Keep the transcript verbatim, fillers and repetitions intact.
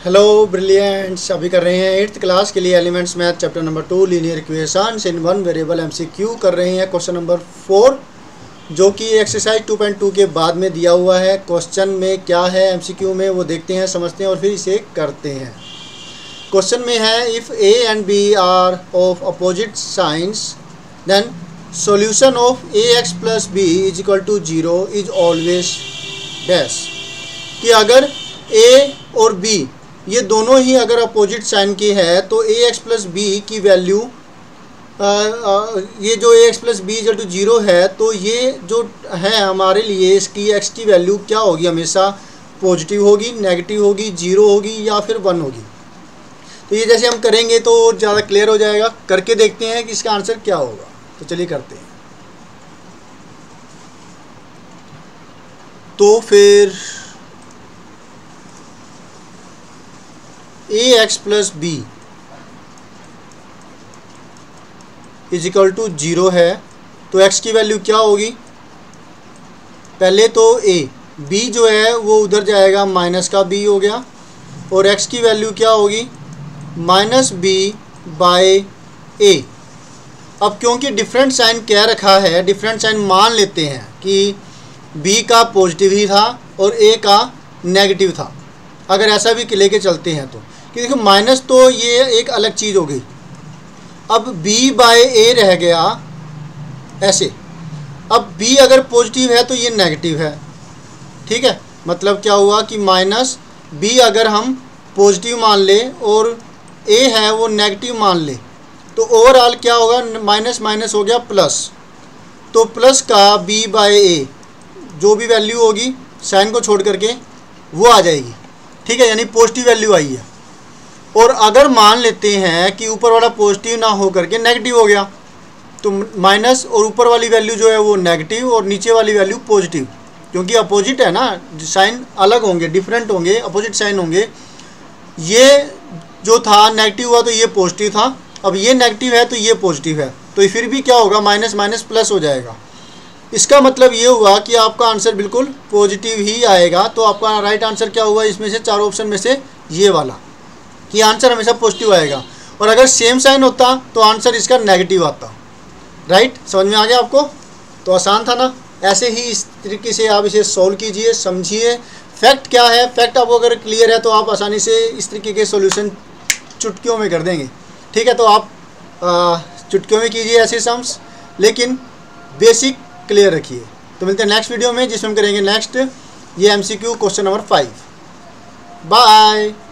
Hello brilliants, अभी कर रहे हैं एट्थ क्लास के लिए elements math chapter number two linear equations in one variable MCQ कर रहे हैं क्वेश्चन नंबर फोर, जो कि एक्सरसाइज टू पॉइंट टू के बाद में दिया हुआ है। क्वेश्चन में क्या है एमसीक्यू में वो देखते हैं, समझते हैं और फिर इसे करते हैं। क्वेश्चन में है if A and B are of opposite signs then solution of A X plus B is equal to zero is always dash. कि अगर ए और बी ये दोनों ही अगर अपोजिट साइन के है तो ए एक्स प्लस बी की वैल्यू ये जो A X plus B equal to zero है, तो ये जो है हमारे लिए इसकी एक्स की वैल्यू क्या होगी, हमेशा पॉजिटिव होगी, नेगेटिव होगी, जीरो होगी या फिर वन होगी। तो ये जैसे हम करेंगे तो ज़्यादा क्लियर हो जाएगा। करके देखते हैं कि इसका आंसर क्या होगा। तो चलिए करते हैं। तो फिर A X plus B is equal to zero है, तो एक्स की वैल्यू क्या होगी। पहले तो ए बी जो है वो उधर जाएगा, माइनस का बी हो गया, और एक्स की वैल्यू क्या होगी माइनस बी बाय ए। अब क्योंकि डिफरेंट साइन कह रखा है, डिफरेंट साइन मान लेते हैं कि बी का पॉजिटिव ही था और ए का नेगेटिव था। अगर ऐसा भी लेके चलते हैं तो कि देखो माइनस तो ये एक अलग चीज़ हो गई। अब b बाय ए रह गया ऐसे। अब b अगर पॉजिटिव है तो ये नेगेटिव है, ठीक है। मतलब क्या हुआ कि माइनस b अगर हम पॉजिटिव मान ले और a है वो नेगेटिव मान ले, तो ओवरऑल क्या होगा, माइनस माइनस हो गया प्लस। तो प्लस का b बाय ए जो भी वैल्यू होगी साइन को छोड़ करके वो आ जाएगी, ठीक है, यानी पॉजिटिव वैल्यू आई है। और अगर मान लेते हैं कि ऊपर वाला पॉजिटिव ना हो करके नेगेटिव हो गया, तो माइनस और ऊपर वाली वैल्यू जो है वो नेगेटिव और नीचे वाली वैल्यू पॉजिटिव, क्योंकि अपोजिट है ना, साइन अलग होंगे, डिफरेंट होंगे, अपोजिट साइन होंगे। ये जो था नेगेटिव हुआ तो ये पॉजिटिव था, अब ये नेगेटिव है तो ये पॉजिटिव है, तो फिर भी क्या होगा, माइनस माइनस प्लस हो जाएगा। इसका मतलब ये हुआ कि आपका आंसर बिल्कुल पॉजिटिव ही आएगा। तो आपका राइट आंसर क्या हुआ इसमें से, चार ऑप्शन में से ये वाला, कि आंसर हमेशा पॉजिटिव आएगा। और अगर सेम साइन होता तो आंसर इसका नेगेटिव आता। राइट, समझ में आ गया आपको। तो आसान था ना। ऐसे ही इस तरीके से आप इसे सॉल्व कीजिए, समझिए फैक्ट क्या है। फैक्ट आपको अगर क्लियर है तो आप आसानी से इस तरीके के सॉल्यूशन चुटकियों में कर देंगे, ठीक है। तो आप चुटकियों में कीजिए ऐसे सम्स, लेकिन बेसिक क्लियर रखिए। तो मिलते हैं नेक्स्ट वीडियो में, जिसमें हम करेंगे नेक्स्ट ये MCQ question number five. Bye.